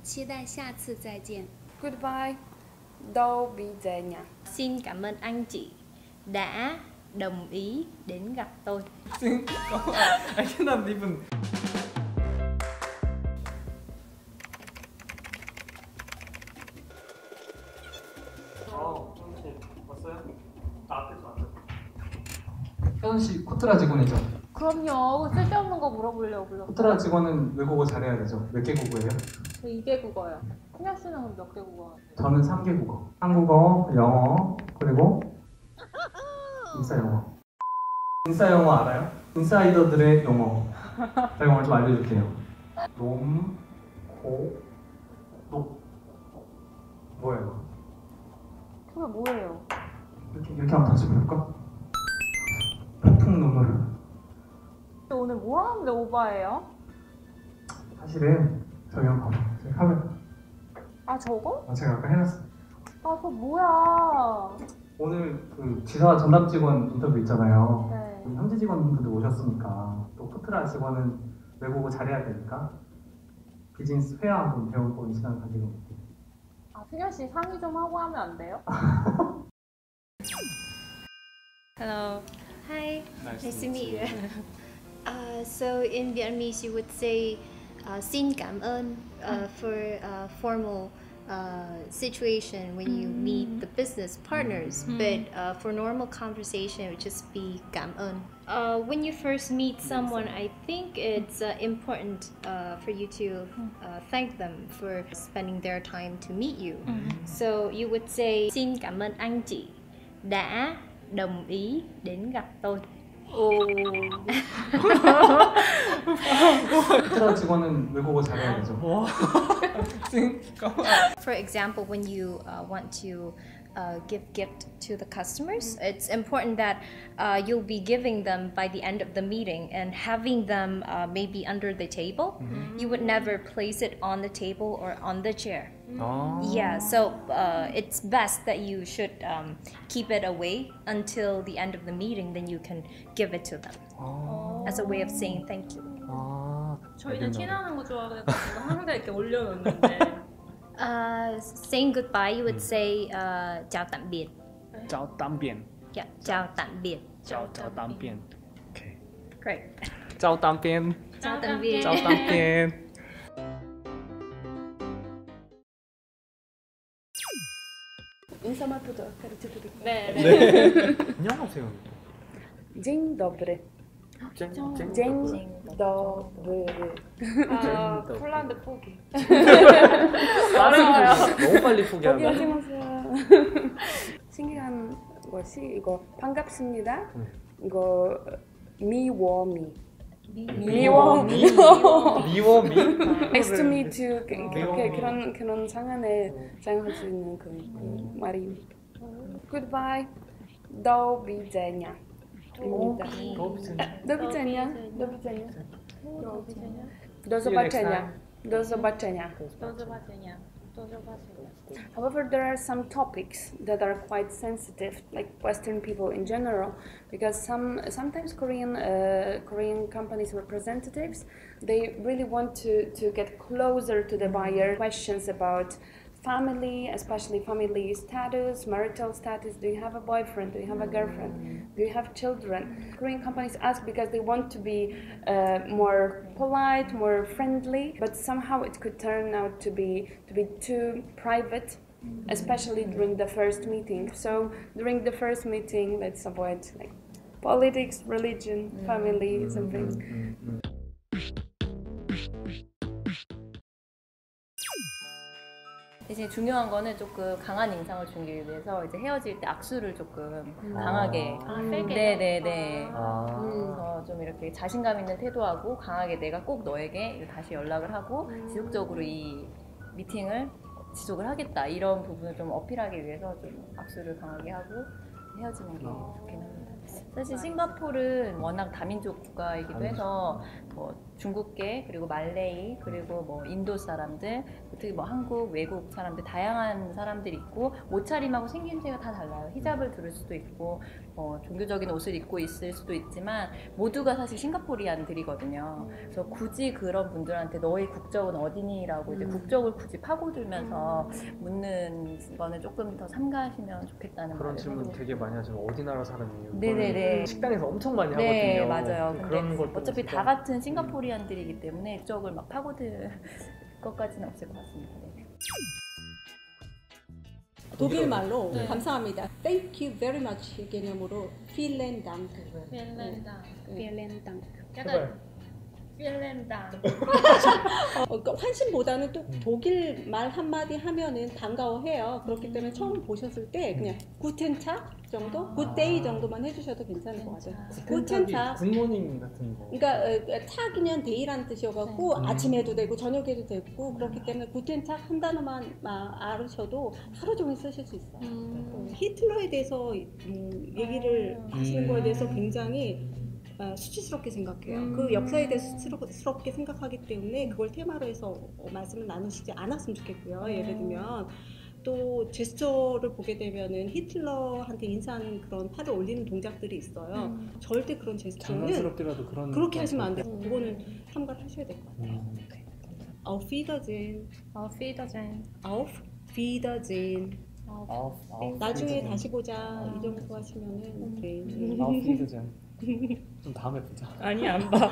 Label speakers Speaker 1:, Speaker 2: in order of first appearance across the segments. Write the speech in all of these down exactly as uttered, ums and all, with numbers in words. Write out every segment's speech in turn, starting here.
Speaker 1: 期待下次再见.
Speaker 2: Goodbye. Do widzenia.
Speaker 3: Xin cảm ơn anh chị đã đồng ý đến gặp tôi.
Speaker 4: Xin cảm ơn. I cannot even. 어, 혹시 왔어요? 나 앞에서 왔어요. 혜원 씨 코트라 직원이죠?
Speaker 3: 그럼요. 쓸데없는 거 물어보려고 불렀어요.
Speaker 4: 코트라 직원은 외국어 잘해야 되죠? 몇 개 국어예요?
Speaker 3: 저 이 개 국어요. 승현 씨는 몇 개 국어?
Speaker 4: 저는 삼 개 국어. 한국어, 영어, 그리고 인싸 영어. 인싸 영어 알아요? 인사이더들의 영어. 제가 오늘 좀 알려줄게요. 롬, 고, 녹. 뭐예요?
Speaker 3: 그게 뭐예요?
Speaker 4: 이렇게, 이렇게 한번 다시 볼까? 폭풍 눈물.
Speaker 3: 오늘 뭐 하는데 오바예요?
Speaker 4: 사실은 저기 한번 봐봐. 저기 카메라.
Speaker 3: 아 저거?
Speaker 4: 아, 제가 아까 해놨어.
Speaker 3: 아 그거 뭐야?
Speaker 4: 오늘 그 지사 전담 직원 인터뷰 있잖아요.
Speaker 3: 네.
Speaker 4: 우리 현지 직원분들 오셨으니까 또 코트라 직원은 외국어 잘해야 되니까 비즈니스 회화 한번 배워보는 시간 가지고.
Speaker 3: 아 승현 씨 상의 좀 하고 하면 안 돼요?
Speaker 1: Hello. Hi.
Speaker 4: Nice
Speaker 1: Nice
Speaker 4: to
Speaker 1: to meet you. Uh, so in Vietnamese, you would say uh, "xin cảm ơn" uh, for uh, formal uh, situation when you meet the business partners. But uh, for normal conversation, it would just be cảm ơn. Uh, when you first meet someone, I think it's uh, important uh, for you to uh, thank them for spending their time to meet you. So you would say
Speaker 3: xin cảm ơn anh chị đã đồng ý đến gặp tôi.
Speaker 4: 코트라 직원은 외국어 잘해야 되죠?
Speaker 1: For example, when you uh, want to uh, give gift to the customers, it's important that uh, you'll be giving them by the end of the meeting and having them uh, maybe under the table. You would never place it on the table or on the chair.
Speaker 4: 아.
Speaker 1: Yeah, so uh, it's best that you should um, keep it away until the end of the meeting, then you can give it to them
Speaker 4: 아.
Speaker 1: as a way of saying thank you.
Speaker 4: 아.
Speaker 5: 저희는 티나는 거 좋아해가지고 항상 이렇게 올려놓는데
Speaker 1: Uh, saying goodbye, you would say uh, chào tạm biệt.
Speaker 4: Chào tạm biệt.
Speaker 1: Yeah, chào tạm biệt.
Speaker 4: Chào chào tạm biệt. Okay.
Speaker 1: Great.
Speaker 4: Chào tạm biệt.
Speaker 1: Chào tạm biệt.
Speaker 4: Chào tạm biệt.
Speaker 2: 인사말부터 가르쳐 드릴게요.
Speaker 5: 네,
Speaker 4: 네. 안녕하세요.
Speaker 2: Dzień dobry.
Speaker 4: 쨍,
Speaker 2: Dzień dobry.
Speaker 5: 아, 폴란드 포기.
Speaker 4: 어려워요. 너무 빨리 포기한다.
Speaker 2: 포기하지 마세요. 신기한 것이 이거 반갑습니다.
Speaker 4: 응.
Speaker 2: 이거 미워미.
Speaker 4: 미워미. 미워미.
Speaker 2: Nice to meet you. 그-
Speaker 4: 미워미.
Speaker 2: 그렇게 그런 그런 상황에 사용할 수 있는 그, 그 말입니다. Goodbye. Do widzenia. 입니다. Do widzenia. Do widzenia. Do zobaczenia. Do zobaczenia.
Speaker 5: 또 zobaczenia. 또 zobaczenia.
Speaker 2: However, there are some topics that are quite sensitive, like Western people in general, because some sometimes Korean uh, Korean companies representatives, they really want to to get closer to the buyer. Questions about family, especially family status, marital status. Do you have a boyfriend? Do you have a girlfriend? Do you have children? Korean companies ask because they want to be uh, more polite, more friendly, but somehow it could turn out to be to be too private, especially during the first meeting. So during the first meeting, let's avoid like politics, religion, family, something.
Speaker 3: 이제 중요한 거는 조금 강한 인상을 주기 위해서 이제 헤어질 때 악수를 조금 강하게.
Speaker 5: 아, 세게.
Speaker 3: 네네네.
Speaker 4: 아.
Speaker 3: 그래서 좀 이렇게 자신감 있는 태도하고 강하게 내가 꼭 너에게 다시 연락을 하고 지속적으로 이 미팅을 지속을 하겠다 이런 부분을 좀 어필하기 위해서 좀 악수를 강하게 하고 헤어지는 게 좋긴 합니다. 사실 싱가포르는 워낙 다민족 국가이기도 해서 뭐 중국계 그리고 말레이 그리고 뭐 인도 사람들 특히 뭐 한국 외국 사람들 다양한 사람들이 있고 옷차림하고 생김새가 다 달라요. 히잡을 두를 수도 있고 뭐 종교적인 옷을 입고 있을 수도 있지만 모두가 사실 싱가포리안들이거든요. 그래서 굳이 그런 분들한테 너의 국적은 어디니라고 이제 국적을 굳이 파고들면서 묻는 거는 조금 더 삼가하시면 좋겠다는
Speaker 6: 그런
Speaker 3: 말을
Speaker 6: 질문
Speaker 3: 해보고
Speaker 6: 되게 많이 하지만 어디 나라 사람이에요?
Speaker 3: 네네네.
Speaker 6: 식당에서 엄청 많이
Speaker 3: 네,
Speaker 6: 하거든요.
Speaker 3: 맞아요.
Speaker 6: 그런
Speaker 3: 근데
Speaker 6: 것
Speaker 3: 어차피 다 같은 싱가포리안들이기 때문에 국적을 막 파고들 것까지는 없을 것 같습니다. 네.
Speaker 7: 독일 말로
Speaker 5: 네.
Speaker 7: 감사합니다. Thank you very much 개념으로 vielen Dank.
Speaker 5: 핀란다.
Speaker 7: vielen Dank.
Speaker 5: 약간 핀란다.
Speaker 7: 어, 그러니까 환심보다는 또 독일 말 한마디 하면은 반가워해요. 그렇기 때문에 처음 보셨을 때 그냥 구텐차 정도, 굿데이 정도만 해주셔도 괜찮을 것 같아요. 구텐차.
Speaker 6: 굿모닝 같은 거.
Speaker 7: 그러니까 어, 차이면 데이라는 뜻이어갖고
Speaker 6: 네.
Speaker 7: 아침에도 되고 저녁에도 되고 그렇기 때문에 구텐차 한 단어만 마- 알으셔도 하루 종일 쓰실 수 있어요. 어, 히틀러에 대해서 음, 얘기를 하시는 거에 대해서 굉장히 어, 수치스럽게 생각해요. 그 역사에 대해서 수치스럽게 생각하기 때문에 그걸 테마로 해서 어, 말씀을 나누시지 않았으면 좋겠고요. 예를 들면 또 제스처를 보게 되면은 히틀러한테 인사하는 그런 팔을 올리는 동작들이 있어요. 절대 그런 제스처는
Speaker 6: 장난스럽게라도 그런
Speaker 7: 그렇게 하시면 안 돼요. 그거는 참가를 하셔야 될 것 같아요.
Speaker 6: 음.
Speaker 7: Auf Wiedersehen.
Speaker 5: Auf Wiedersehen.
Speaker 7: Auf Wiedersehen.
Speaker 6: 아우, 아우,
Speaker 7: 나중에
Speaker 6: 피드젠.
Speaker 7: 다시 보자 이 정도 하시면은 네.
Speaker 6: 아우 피드젠. 좀 다음에 보자.
Speaker 5: 아니 안 봐.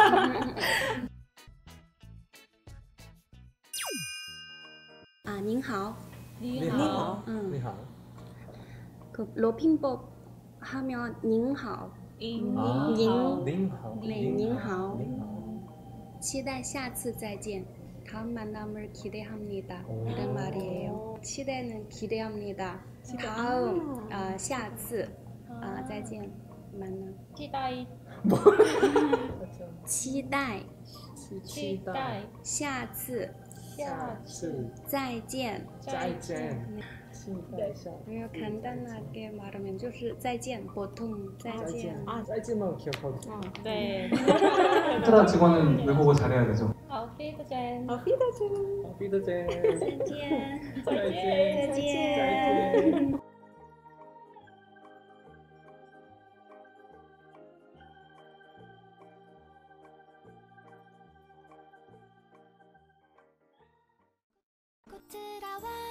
Speaker 8: 아, 您好.
Speaker 6: 니하오.
Speaker 8: 응.
Speaker 6: 니하오.
Speaker 8: 그 로핑법 하면 您好.
Speaker 6: 아,
Speaker 8: 닝.
Speaker 6: 닝하오.
Speaker 8: 네, 您好.
Speaker 6: 닝하오.
Speaker 8: 期待下次再见. 다음 만남을 기대합니다.
Speaker 6: 오.
Speaker 8: 이런 말이에요. 치대는 기대합니다. 다음 아, 下次 아, 再见 만남.
Speaker 5: 티다이.
Speaker 8: 期待
Speaker 5: 티다이.
Speaker 8: 下次
Speaker 6: 스.
Speaker 8: 再见.
Speaker 6: 再见.
Speaker 8: 그리고 간단하게 말하면 就是再见 보통 再见.
Speaker 6: 아, 再见만 기억하고 있어.
Speaker 5: 네.
Speaker 4: 코트라 직원은 외국어 잘해야 되죠.
Speaker 5: Auf Wiedersehen.
Speaker 7: Auf Wiedersehen.
Speaker 6: 아, 피드젠.
Speaker 8: 再见.
Speaker 6: 再见.
Speaker 8: 再见.
Speaker 9: 코트라와